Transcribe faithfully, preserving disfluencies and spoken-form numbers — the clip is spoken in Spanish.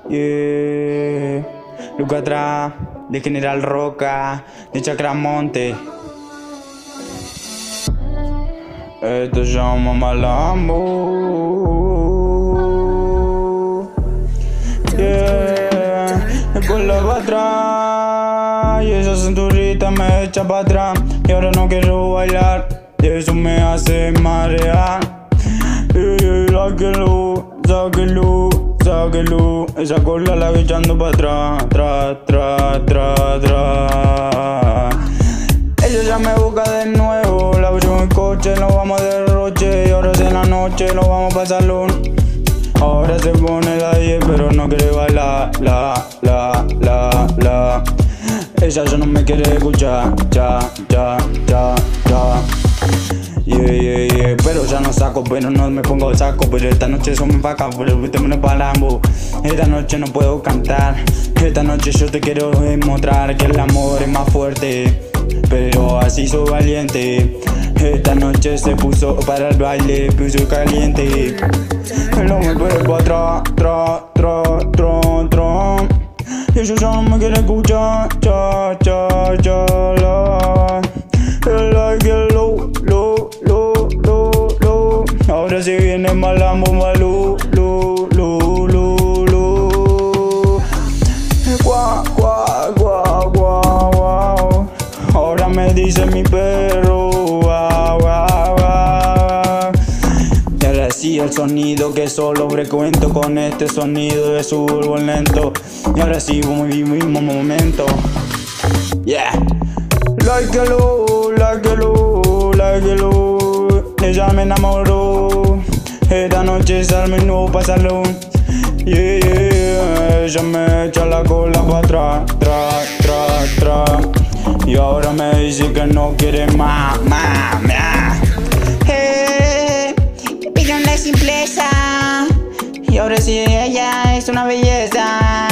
Yeah. Luca atrás, de General Roca, de Chacramonte. Esto se llama Malambo. Yeah. Con la pa' atrás y esa cinturita me echa pa' atrás. Y ahora no quiero bailar y eso me hace marear. Y sáquelo, sáquelo, sáquelo. Esa cola la voy echando pa' atrás, atrás, atrás, atrás, atrás. Ella ya me busca de nuevo. La veo en el coche, nos vamos de derroche. Y ahora es en la noche, nos vamos pa' el salón. Ahora se pone la diez, pero no quiere bailar. La, la, la, la. Ella ya no me quiere escuchar. Ya, ya, ya, ya. Yeah, yeah, yeah. Pero ya no saco, pero no me pongo el saco. Pero esta noche son vacas, pero viste me palambo. Esta noche no puedo cantar. Esta noche yo te quiero demostrar que el amor es más fuerte, pero así soy valiente. Esta noche se puso para el baile, puso caliente. No me puede pa' atrás, tra, tra, tra, tra. Y ella ya no me quiere escuchar. Cha, cha, cha, la. El like, el low, low, low, low, low. Ahora sí viene Malambo, Malú, lu, lu, lu, lu. Guau, guau, guau, guau, guau. Ahora me dice mi perro, guau, guau, guau. Y ahora sí el sonido que solo frecuento con este sonido de surbo lento. Y ahora sí mismo momento. Yeah. Láquelo, láquelo, láquelo. Ella me enamoró. Esta noche sale nuevo pa' salón. Yeah, yeah. Ella me echa la cola pa' atrás, tra, tra, tra. Y ahora me dice que no quiere más, más, más. Hey, te pido una simpleza. Y ahora sí ella es una belleza.